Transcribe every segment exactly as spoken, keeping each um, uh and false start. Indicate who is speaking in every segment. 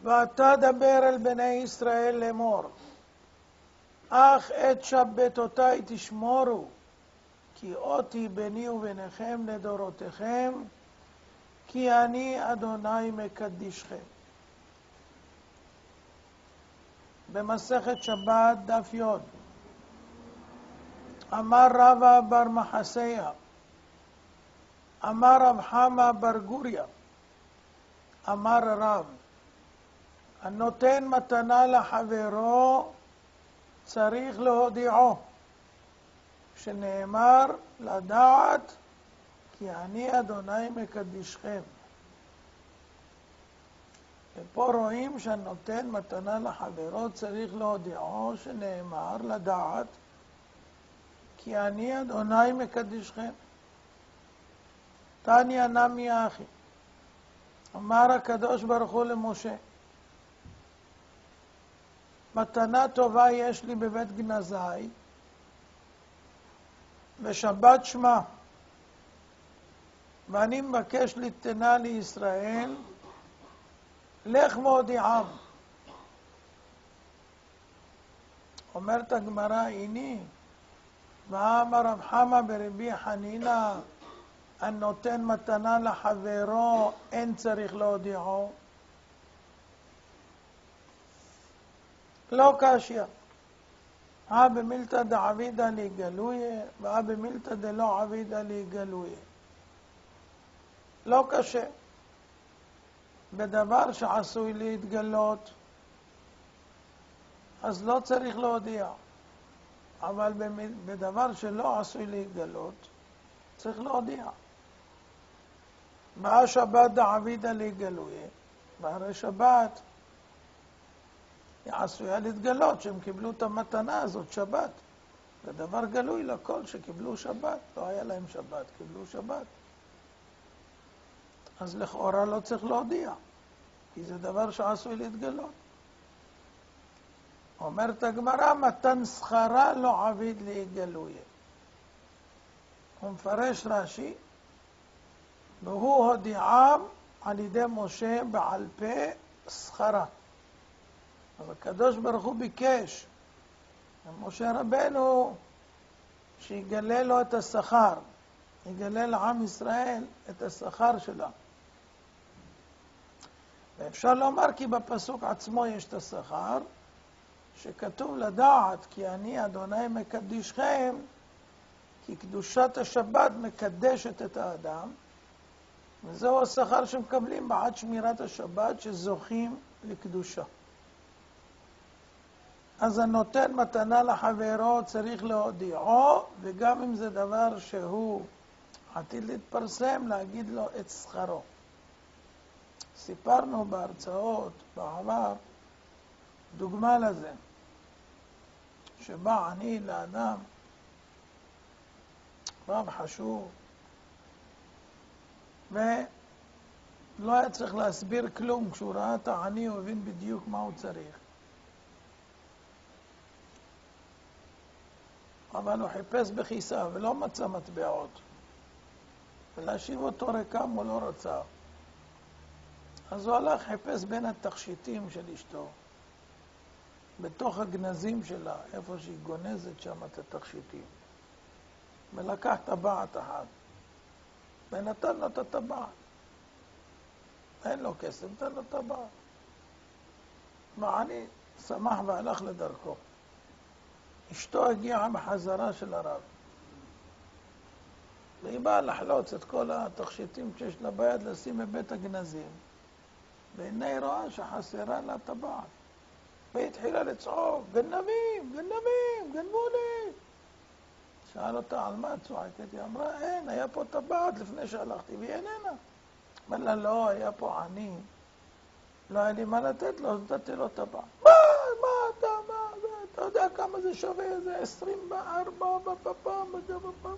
Speaker 1: ואתה דבר אל בני ישראל לאמור, אך את שבתותי תשמורו, כי אותי ביני וביניכם לדורותיכם, כי אני אדוני מקדישכם. במסכת שבת דף י. אמר רבא בר מחסיה, אמר רב חמא בר גוריה, אמר רב, הנותן מתנה לחברו צריך להודיעו, שנאמר לדעת כי אני אדוני מקדישכם. ופה רואים שהנותן מתנה לחברו צריך להודיעו, שנאמר לדעת כי אני אדוני מקדישכם. תניא נמי אחי, אמר הקדוש ברוך הוא למשה, מתנה טובה יש לי בבית גנזי, ושבת שמה, ואני מבקש לתנה לישראל, לך מודיעם. אומרת הגמרא, הנה, ואמר רב חמא ברבי חנינא, הנותן מתנה לחברו, אין צריך להודיעו. לא קשיא. הא במילתא דעבידא לי גלויה, והא במילתא דלא עבידא לי גלויה. לא קשה. בדבר שעשוי להתגלות, אז לא צריך להודיע. אבל בדבר שלא עשוי להתגלות, צריך להודיע. מה שבת דעבידא לי גלויה? והרי שבת עשויה להתגלות שהם קיבלו את המתנה הזאת, שבת. זה דבר גלוי לכל שקיבלו שבת. לא היה להם שבת, קיבלו שבת. אז לכאורה לא צריך להודיע, כי זה דבר שעשוי להתגלות. אומרת הגמרא, מתן שכרה לא עביד לי גלויה. הוא מפרש רש"י, והוא הודיעם על ידי משה בעל פה שכרה. אז הקדוש ברוך הוא ביקש משה רבנו שיגלה לו את השכר, יגלה לעם ישראל את השכר שלה. ואפשר לומר כי בפסוק עצמו יש את השכר, שכתוב לדעת כי אני אדוני מקדישכם, כי קדושת השבת מקדשת את האדם, וזהו השכר שמקבלים בעד שמירת השבת, שזוכים לקדושה. אז הנותן מתנה לחברו צריך להודיעו, וגם אם זה דבר שהוא עתיד להתפרסם, להגיד לו את שכרו. סיפרנו בהרצאות בעבר דוגמה לזה, שבא עני לאדם, רב חשוב, ולא היה צריך להסביר כלום. כשהוא ראה את העני הוא הבין בדיוק מה הוא צריך. אבל הוא חיפש בכיסה ולא מצא מטבעות, ולהשיב אותו ריקם הוא לא רצה. אז הוא הלך חיפש בין התכשיטים של אשתו, בתוך הגנזים שלה, איפה שהיא גונזת שם את התכשיטים, ולקח טבעת אחת ונתן לו את הטבעת. אין לו כסף, נתן לו טבעת. ועני שמח והלך לדרכו. אשתו הגיעה בחזרה של הרב, והיא באה לחלוץ את כל התכשיטים שיש לה ביד לשים בבית הגנזים, והנה היא רואה שחסרה לה טבעת, והיא התחילה לצעוק, גנבים, גנבים, גנבו לי. שאל אותה על מה את צועקת? היא אמרה, אין, היה פה טבעת לפני שהלכתי והיא איננה. אמר לה, לא, היה פה עני, לא היה לי מה לתת לו, אז נתתי לו טבעת. מה, מה אתה, מה, אתה יודע כמה זה שווה? זה עשרים וארבע בפעם, בפעם.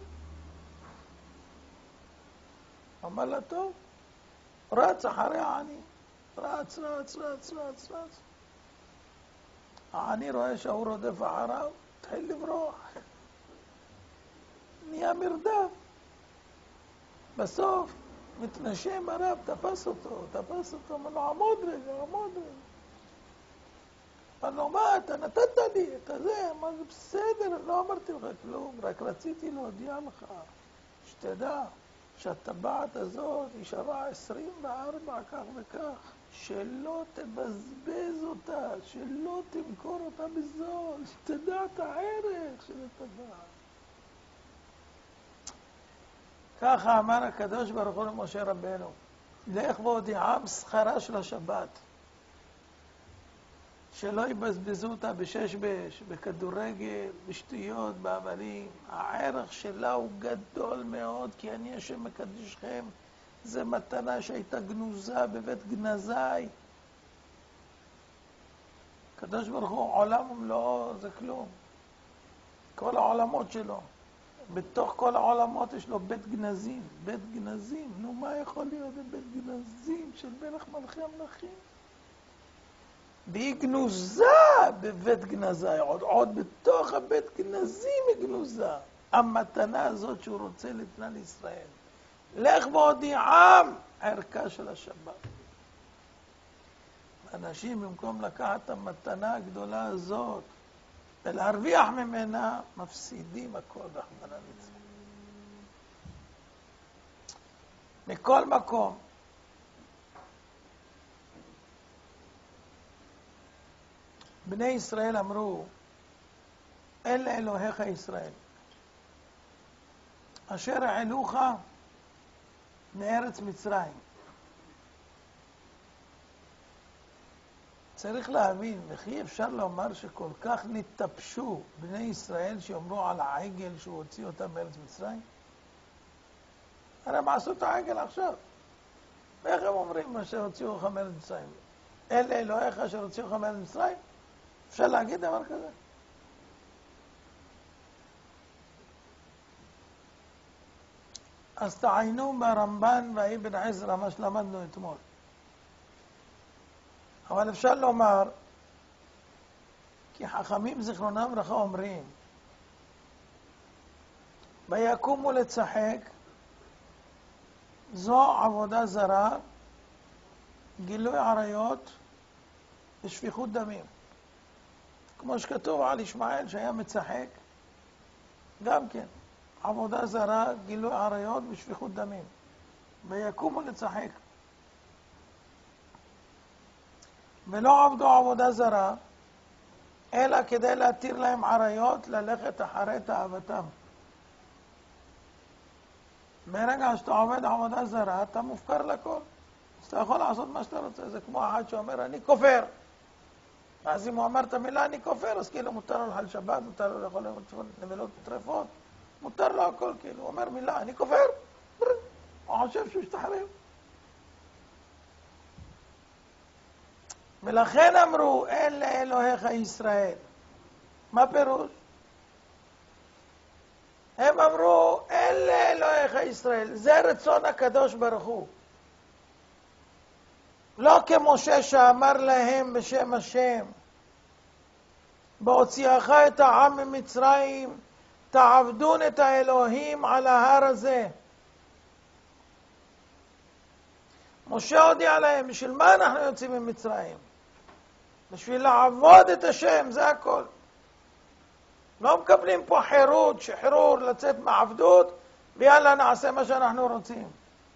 Speaker 1: אמר לה, טוב, רץ אחרי העני, רץ, רץ, רץ, רץ, רץ. העני רואה שהוא רודף אחריו, התחיל לברוח. נהיה מרדף. בסוף מתנשם הרב, תפס אותו, תפס אותו, אמר לו, עמוד רגע, עמוד רגע. אמר לו, מה, אתה נתת לי, אתה זה, מה זה בסדר, לא אמרתי לך כלום, רק רציתי להודיע לך, שתדע שהטבעת הזאת היא שווה עשרים וארבע כך וכך, שלא תבזבז אותה, שלא תמכור אותה בזול, שתדע את הערך של הטבעת. ככה אמר הקדוש ברוך הוא למשה רבנו, לך והודיעם שכרה של השבת, שלא יבזבזו אותה בשש בש, בכדורגל, בשטויות, באבנים. הערך שלה הוא גדול מאוד, כי אני השם מקדישכם. זה מתנה שהייתה גנוזה בבית גנזי. הקדוש ברוך הוא עולם ומלואו, זה כלום. כל העולמות שלו. בתוך כל העולמות יש לו בית גנזים. בית גנזים, נו מה יכול להיות בבית גנזים של מלך מלכי המלכים? והיא גנוזה בבית גנזי, עוד, עוד בתוך הבית גנזים היא גנוזה. המתנה הזאת שהוא רוצה לתת לישראל. לך והודיעם ערכה של השבת. אנשים במקום לקחת את המתנה הגדולה הזאת ולהרוויח ממנה, מפסידים הכל רחמנא ליצלן. מכל מקום, בני ישראל אמרו, אלה אלוהיך ישראל, אשר העלוך מארץ מצרים. צריך להבין, וכי אפשר לומר שכל כך נתפשו בני ישראל שאומרו על העגל שהוא הוציא אותם מארץ מצרים? הרי הם עשו את העגל עכשיו. ואיך הם אומרים מה שהוציאו לך מארץ מצרים? אלה אלוהיך אשר הוציאו לך מארץ מצרים? אפשר להגיד דבר כזה? אז תעיינו ברמב"ן והאבן עזרא, מה שלמדנו אתמול. אבל אפשר לומר, כי חכמים זיכרונם לברכה אומרים, ויקומו לצחק, זו עבודה זרה, גילוי עריות ושפיכות דמים. כמו שכתוב על ישמעאל שהיה מצחק, גם כן, עבודה זרה, גילוי עריות ושפיכות דמים. ויקומו לצחק. ולא עבדו עבודה זרה, אלא כדי להתיר להם עריות ללכת אחרי תאוותם. ברגע שאתה עובד עבודה זרה, אתה מופקר לכל. אז אתה יכול לעשות מה שאתה רוצה. זה כמו אחד שאומר, אני כופר. אז אם הוא אמר את המילה, אני כופר, אז כאילו מותר לו לאכול שבת, מותר לו לאכול נבלות וטרפות, מותר לו הכל, כאילו. הוא אומר מילה, אני כופר. הוא חושב שהוא ישתחרר. ולכן אמרו, אלה אלוהיך ישראל. מה פירוש? הם אמרו, אלה אלוהיך ישראל. זה רצון הקדוש ברוך הוא. לא כמשה שאמר להם בשם השם, בהוציאך את העם ממצרים, תעבדון את האלוהים על ההר הזה. משה הודיע להם, בשביל מה אנחנו יוצאים ממצרים? בשביל לעבוד את השם, זה הכל. לא מקבלים פה חירות, שחרור, לצאת מעבדות, ויאללה נעשה מה שאנחנו רוצים.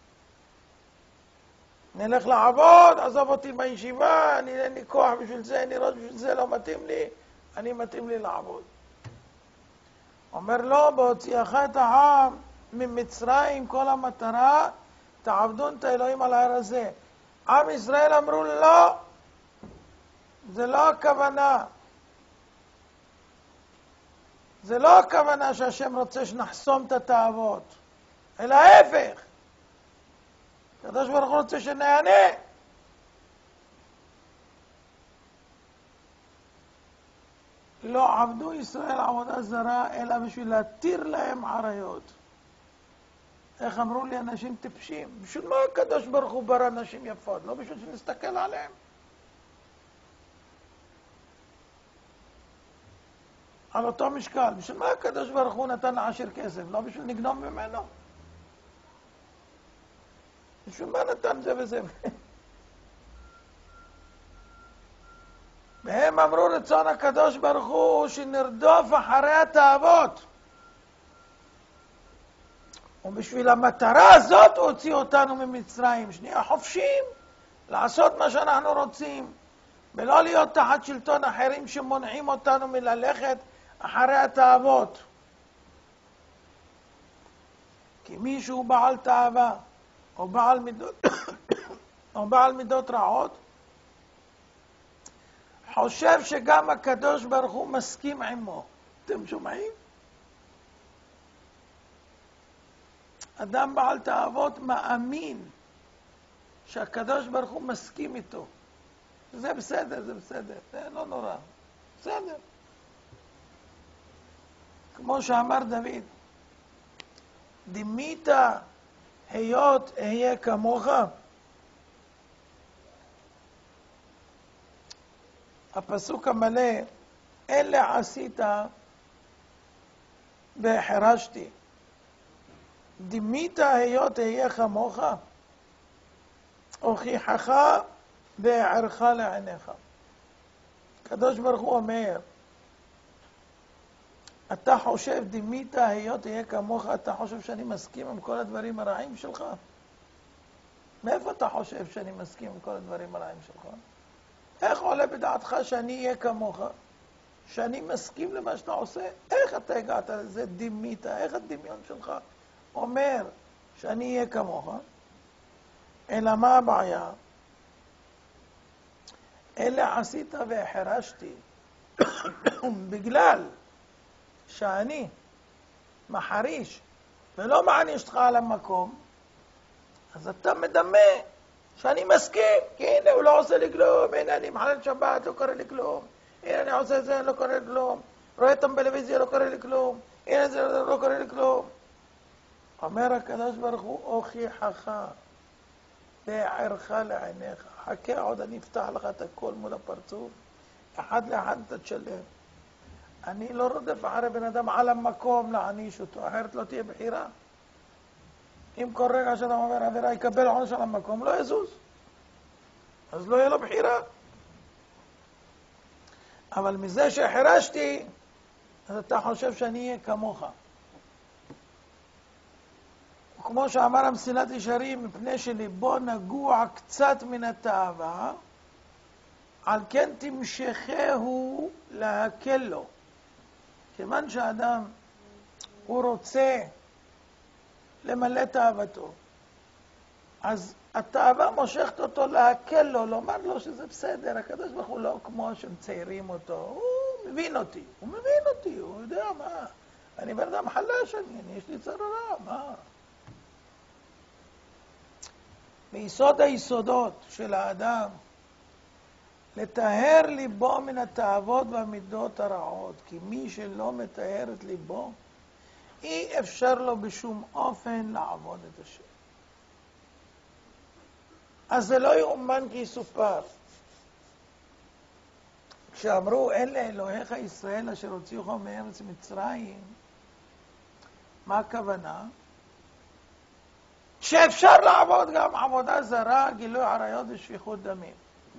Speaker 1: נלך לעבוד, עזוב אותי בישיבה, אני אין לי כוח בשביל זה, אני ראש בשביל זה, לא מתאים לי, אני מתאים לי לעבוד. אומר לו, בהוציאך את העם ממצרים, כל המטרה, תעבדון את האלוהים על ההר הזה. עם ישראל אמרו, לא, זה לא הכוונה. זה לא הכוונה שהשם רוצה שנחסום את התאוות, אלא ההפך. הקדוש ברוך הוא רוצה שנהנה. לא עבדו ישראל עבודה זרה, אלא בשביל להתיר להם עריות. איך אמרו לי אנשים טיפשים? בשביל מה הקדוש ברוך הוא ברא נשים יפות? לא בשביל שנסתכל עליהם. על אותו משקל. בשביל מה הקדוש ברוך הוא נתן לעשיר כסף? לא בשביל נגנוב ממנו. בשביל מה נתן זה וזה? והם אמרו רצון הקדוש ברוך הוא שנרדוף אחרי התאוות. ובשביל המטרה הזאת הוא הוציא אותנו ממצרים, שנייה חופשים לעשות מה שאנחנו רוצים, ולא להיות תחת שלטון אחרים שמונעים אותנו מללכת אחרי התאוות. כי מישהו בעל תאווה או בעל מידות או בעל מידות רעות חושב שגם הקדוש ברוך הוא מסכים עמו. אתם שומעים? אדם בעל תאוות מאמין שהקדוש ברוך הוא מסכים איתו. זה בסדר, זה בסדר, זה לא נורא. בסדר. כמו שאמר דוד, דימית היות אהיה כמוך. הפסוק המלא, אלה עשית והחרשתי. דימית היות אהיה כמוך, הוכיחך והערך לעיניך. הקדוש ברוך הוא אומר, אתה חושב דימית היות אהיה כמוך, אתה חושב שאני מסכים עם כל הדברים הרעים שלך? מאיפה אתה חושב שאני מסכים עם כל הדברים הרעים שלך? איך עולה בדעתך שאני אהיה כמוך? שאני מסכים למה שאתה עושה? איך אתה הגעת לזה דימית? איך הדמיון שלך אומר שאני אהיה כמוך? אלא מה הבעיה? אלה עשית והחרשתי. בגלל שאני מחריש ולא מעניש אותך על המקום, אז אתה מדמה שאני מסכים, כי הנה הוא לא עושה לי כלום, הנה אני מחלל שבת, לא קורה לי כלום, הנה אני עושה זה, לא קורה לי כלום, רואה אותם בטלוויזיה, לא קורה לי כלום, הנה זה לא קורה לי כלום. אומר הקדוש ברוך הוא, הוכיחך והערך לעיניך. חכה עוד, אני אפתח לך את הכל מול הפרצוף, אחד לאחד אתה תשלם. אני לא רודף אחרי בן אדם על המקום להעניש אותו, אחרת לא תהיה בחירה. אם כל רגע שאתה אומר עבירה יקבל עונש על המקום, לא יזוז, אז לא יהיה לו בחירה. אבל מזה שהחרשתי, אז אתה חושב שאני אהיה כמוך. כמו שאמר המסילת ישרים, מפני שליבו נגוע קצת מן התאווה, על כן תמשכהו להקל לו. כיוון שהאדם הוא רוצה למלא תאוותו, אז התאווה מושכת אותו להקל לו, לומר לו שזה בסדר, הקדוש ברוך הוא לא כמו שמציירים אותו, הוא מבין אותי, הוא מבין אותי, הוא יודע מה, אני בן אדם חלש, אני, אני יש לי צררה, מה? ביסוד היסודות של האדם, לטהר ליבו מן התאוות והמידות הרעות, כי מי שלא מטהר את ליבו, אי אפשר לו בשום אופן לעבוד את השם. אז זה לא יאומן כי יסופר. כשאמרו אלה אלוהיך ישראל אשר הוציאוך מארץ מצרים, מה הכוונה? שאפשר לעבוד גם עבודה זרה, גילוי עריות ושפיכות דמים.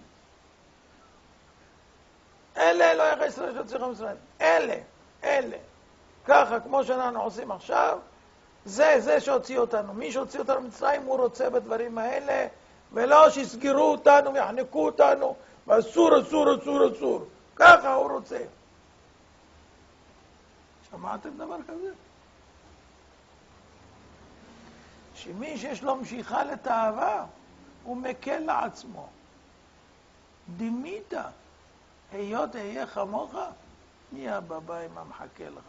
Speaker 1: אלה אלוהיך ישראל אשר הוציאוך מצרים. אלה, אלה. ככה, כמו שאנחנו עושים עכשיו, זה, זה שהוציא אותנו. מי שהוציא אותנו מצרים, הוא רוצה בדברים האלה, ולא שיסגרו אותנו ויחנקו אותנו, ואסור, אסור, אסור, אסור. ככה הוא רוצה. שמעתם דבר כזה? שמי שיש לו משיכה לתאווה, הוא מקל לעצמו. דימית, היות אהיה כמוך, מי הבבא מה מחכה לך?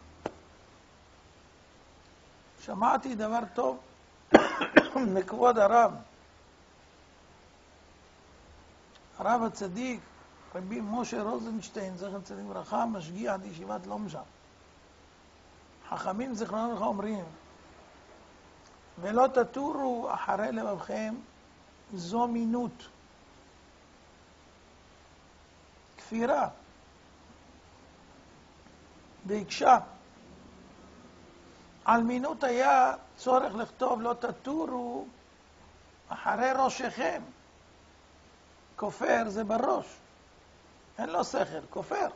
Speaker 1: שמעתי דבר טוב מכבוד הרב. הרב הצדיק, רבי משה רוזנשטיין, זכר צדיק ברכה, משגיח עד ישיבת לומשה. חכמים זכרונם לברכה אומרים, ולא תטורו אחרי לבבכם זו מינות, כפירה, בהקשה. על מינות היה צורך לכתוב לא תטורו אחרי ראשכם. כופר זה בראש. אין לו שכל, כופר.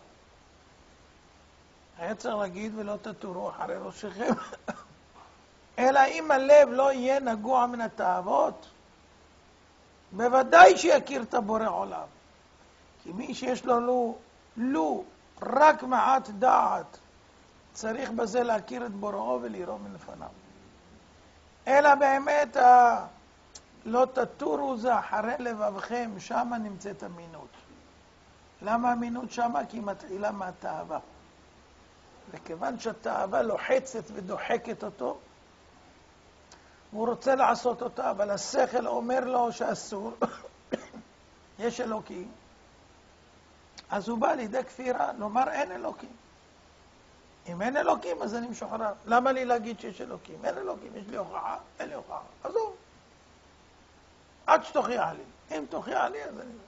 Speaker 1: היה צריך להגיד ולא תטורו אחרי ראשיכם. אלא אם הלב לא יהיה נגוע מן התאוות, בוודאי שיכיר את הבורא עולם. כי מי שיש לו לו, לו רק מעט דעת, צריך בזה להכיר את בוראו ולראות מלפניו. אלא באמת ה... לא תטורו זה אחרי לבבכם, שם נמצאת אמינות. למה אמינות שמה? כי היא מתחילה מהתאווה. וכיוון שהתאווה לוחצת ודוחקת אותו, הוא רוצה לעשות אותה, אבל השכל אומר לו שאסור, יש אלוקים, אז הוא בא לידי כפירה, לומר אין אלוקים. אם אין אלוקים, אז אני משוחרר. למה לי להגיד שיש אלוקים? אין אלוקים, יש לי הוכחה, אין לי הוכחה. עזוב. עד שתוכיח לי. אם תוכיח לי, אז אני...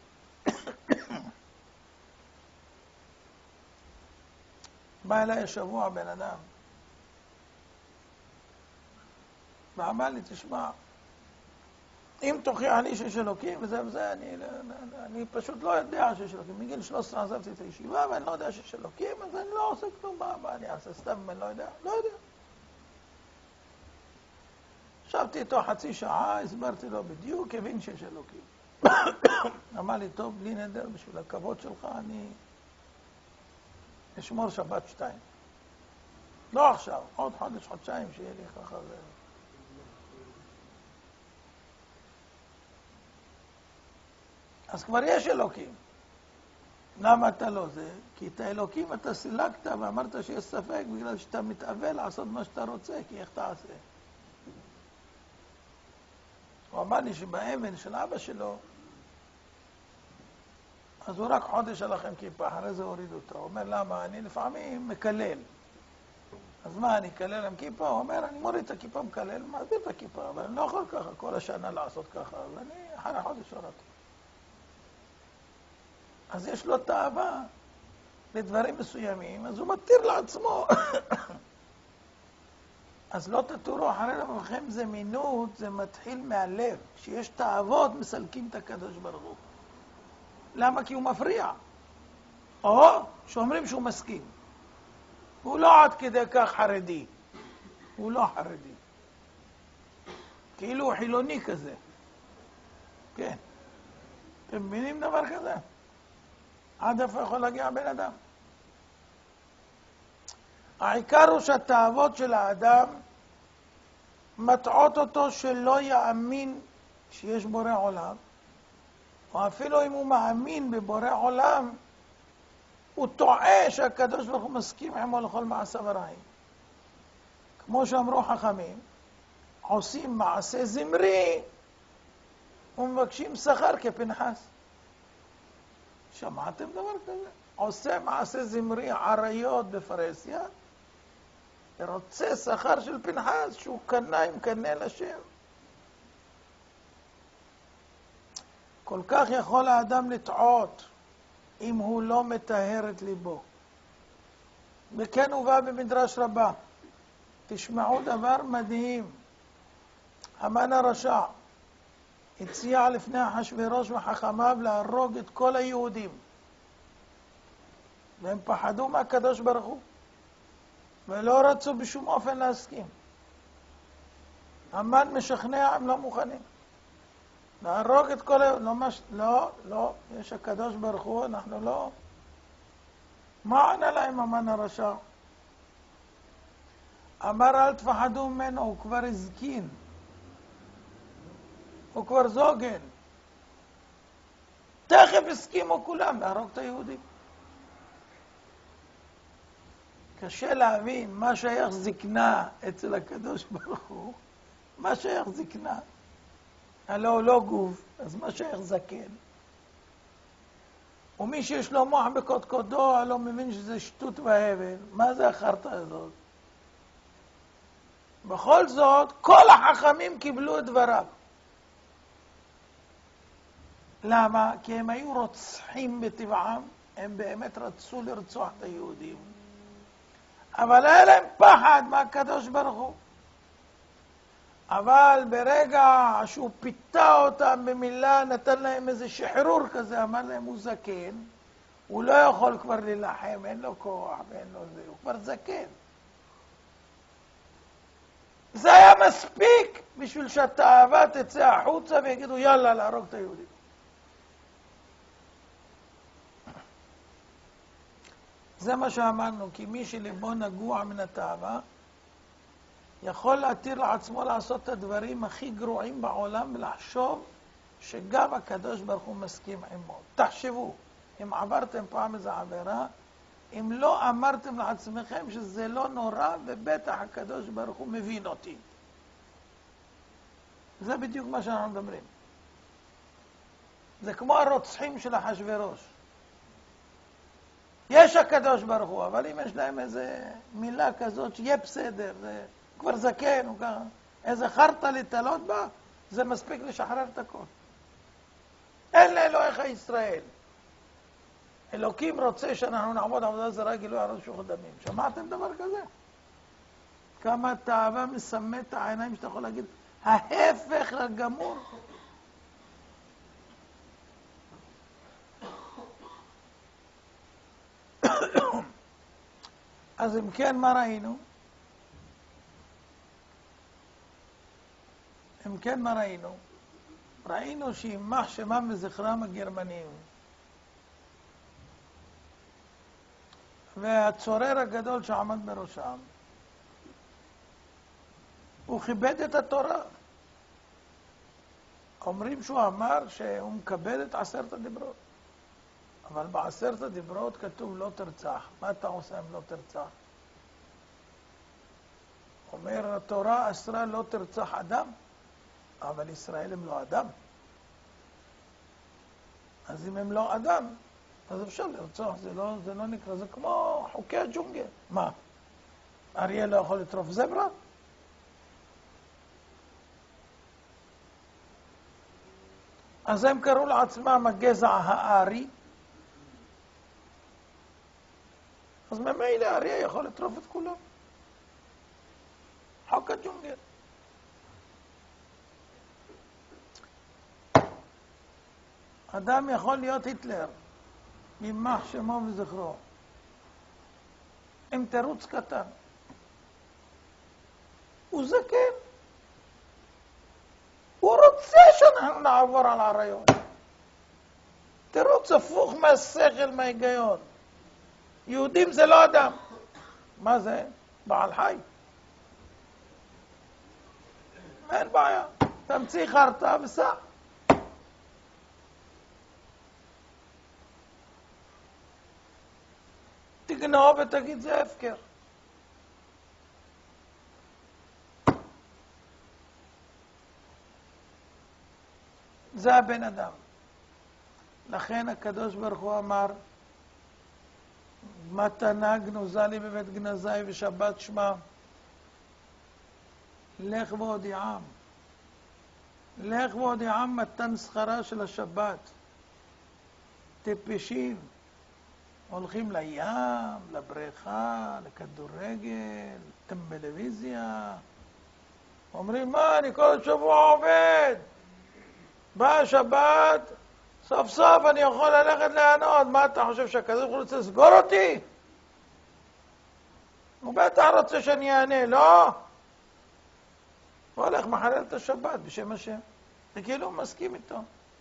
Speaker 1: בא אליי השבוע בן אדם, ואמר לי, תשמע, אם תוכיח לי שיש אלוקים, וזה וזה, אני, אני פשוט לא יודע שיש אלוקים. מגיל שלוש עשרה עזבתי את הישיבה, ואני לא יודע שיש אלוקים, אז אני לא עושה כלום. מה, מה אני אעשה סתם, אני לא יודע? לא יודע. ישבתי איתו חצי שעה, הסברתי לו בדיוק, הבין שיש אלוקים. אמר לי, טוב, בלי נדר, בשביל הכבוד שלך, אני אשמור שבת שתיים. לא עכשיו, עוד חודש, חודשיים, שיהיה לי ככה זה... אז כבר יש אלוקים. למה אתה לא זה? כי את האלוקים אתה סילקת ואמרת שיש ספק בגלל שאתה מתאווה לעשות מה שאתה רוצה, כי איך תעשה? הוא אמר לי שבאבן של אבא שלו, אז הוא רק חודש עליכם כיפה, אחרי זה הוריד אותו. הוא אומר, למה? אני לפעמים מקלל. אז מה, אני אקלל עם כיפה? הוא אומר, אני מוריד את הכיפה, מקלל, מעביר את הכיפה, אבל אני לא יכול ככה, כל השנה לעשות ככה, אז אני אחרי החודש הורדתי. אז יש לו תאווה לדברים מסוימים, אז הוא מתיר לעצמו. אז לא תטורו אחרי לבבכם, זה מינות, זה מתחיל מהלב. כשיש תאוות, מסלקים את הקדוש ברוך הוא. למה? כי הוא מפריע. או שאומרים שהוא מסכים. הוא לא עד כדי כך חרדי. הוא לא חרדי. כאילו הוא חילוני כזה. כן. אתם מבינים דבר כזה? עד איפה יכול להגיע בן אדם? העיקר הוא שהתאוות של האדם מטעות אותו שלא יאמין שיש בורא עולם, או אפילו אם הוא מאמין בבורא עולם, הוא טועה שהקדוש ברוך הוא מסכים עמו לכל מעשה ורעים. כמו שאמרו חכמים, עושים מעשה זמרי ומבקשים שכר כפנחס. שמעתם דבר כזה? עושה מעשה זמרי עריות בפרסיה, רוצה שכר של פנחס שהוא קנה עם קנה לשם. כל כך יכול האדם לטעות אם הוא לא מטהר את ליבו. וכן הובא במדרש רבה. תשמעו דבר מדהים. המן הרשע הציע לפני אחשוורוש וחכמיו להרוג את כל היהודים. והם פחדו מהקדוש ברוך הוא. ולא רצו בשום אופן להסכים. המן משכנע, הם לא מוכנים. להרוג את כל היהודים. לא, מש... לא, לא, יש הקדוש ברוך הוא, אנחנו לא. מה ענה להם המן הרשע? אמר אל תפחדו ממנו, הוא כבר הזקין. הוא כבר זוגן. תכף הסכימו כולם להרוג את היהודים. קשה להבין מה שייך זקנה אצל הקדוש ברוך הוא. מה שייך זקנה? הלא הוא לא גוף, אז מה שייך זקן? ומי שיש לו מוח בקודקודו, הלא מבין שזה שטות והבל. מה זה החרטה הזאת? בכל זאת, כל החכמים קיבלו את דבריו. למה? כי הם היו רוצחים בטבעם, הם באמת רצו לרצוח את היהודים. אבל היה להם פחד מהקדוש ברוך הוא. אבל ברגע שהוא פיתה אותם במילה, נתן להם איזה שחרור כזה, אמר להם הוא זקן, הוא לא יכול כבר להילחם, אין לו כוח ואין לו זה, הוא כבר זקן. זה היה מספיק בשביל שהתאווה תצא החוצה ויגידו יאללה להרוג את היהודים. זה מה שאמרנו, כי מי שליבו נגוע מן התאווה יכול להתיר לעצמו לעשות את הדברים הכי גרועים בעולם ולחשוב שגם הקדוש ברוך הוא מסכים עמו. תחשבו, אם עברתם פעם איזו עבירה, אם לא אמרתם לעצמכם שזה לא נורא ובטח הקדוש ברוך הוא מבין אותי. זה בדיוק מה שאנחנו מדברים. זה כמו הרוצחים של אחשוורוש. יש הקדוש ברוך הוא, אבל אם יש להם איזה מילה כזאת שיהיה בסדר, זה כבר זקן, או ככה, איזה חרטה לתלות בה, זה מספיק לשחרר את הכל. אין לאלוהיך ישראל. אלוקים רוצה שאנחנו נעבוד עבודה זרה, גילוי עריות שפיכות דמים. שמעתם דבר כזה? כמה תאווה מסמאת את העיניים שאתה יכול להגיד, ההפך הגמור. אז אם כן, מה ראינו? אם כן, מה ראינו? ראינו שימח שמם וזכרם הגרמנים. והצורר הגדול שעמד בראשם, הוא כיבד את התורה. אומרים שהוא אמר שהוא מקבל את עשרת הדיברות. אבל בעשרת הדיברות כתוב לא תרצח. מה אתה עושה אם לא תרצח? אומר התורה אסרה לא תרצח אדם, אבל ישראל הם לא אדם. אז אם הם לא אדם, אז אפשר לרצוח, זה לא, זה לא נקרא, זה כמו חוקי הג'ונגל. מה? אריה לא יכול לטרוף זברה? אז הם קראו לעצמם הגזע הארי, אז ממילא אריה יכול לטרוף את כולם. חוק הג'ונגל. אדם יכול להיות היטלר, ימח שמו וזכרו, עם תירוץ קטן. הוא זקן. הוא רוצה שאנחנו נעבור על הרעיון. תירוץ הפוך מהשכל, מההיגיון. יהודים זה לא אדם. מה זה? בעל חי. אין בעיה. תמציא חרטה וסע. תגנוב ותגיד זה הפקר. זה הבן אדם. לכן הקדוש ברוך הוא אמר, מתנה גנוזה לי בבית גנזי ושבת שמה. לך והודיעם. לך והודיעם מתן שכרה של השבת. טיפשים. הולכים לים, לבריכה, לכדורגל, טלוויזיה. אומרים, מה, אני כל השבוע עובד. בא השבת, סוף סוף אני יכול ללכת ליהנות. מה אתה חושב שהקדוש ברוך הוא רוצה לסגור אותי? הוא בטח רוצה שאני אענה, לא? הוא הולך מחלל את השבת בשם השם. זה כאילו הוא מסכים איתו.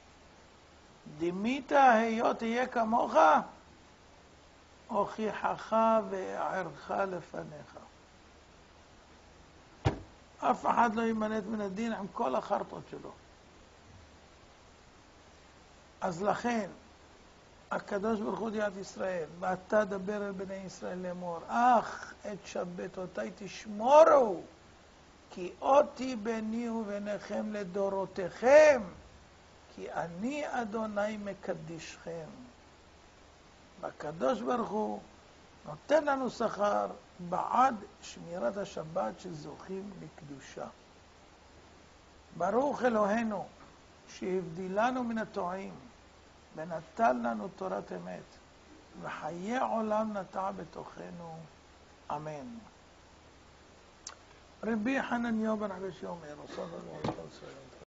Speaker 1: דימית היות תהיה כמוך, הוכיחך והערך לפניך. אף אחד לא יימלט מן הדין עם כל החרטות שלו. אז לכן, הקדוש ברוך הוא הודיע ישראל, ואתה דבר אל בני ישראל לאמור, אך את שבתותי תשמורו, כי אותי ביני וביניכם לדורותיכם, כי אני אדוני מקדישכם. והקדוש ברוך הוא נותן לנו שכר בעד שמירת השבת שזוכים לקדושה. ברוך אלוהינו שהבדילנו מן הטועים ונתן לנו תורת אמת וחיי עולם נטע בתוכנו, אמן. רבי חנניה בן עקשיא אומר,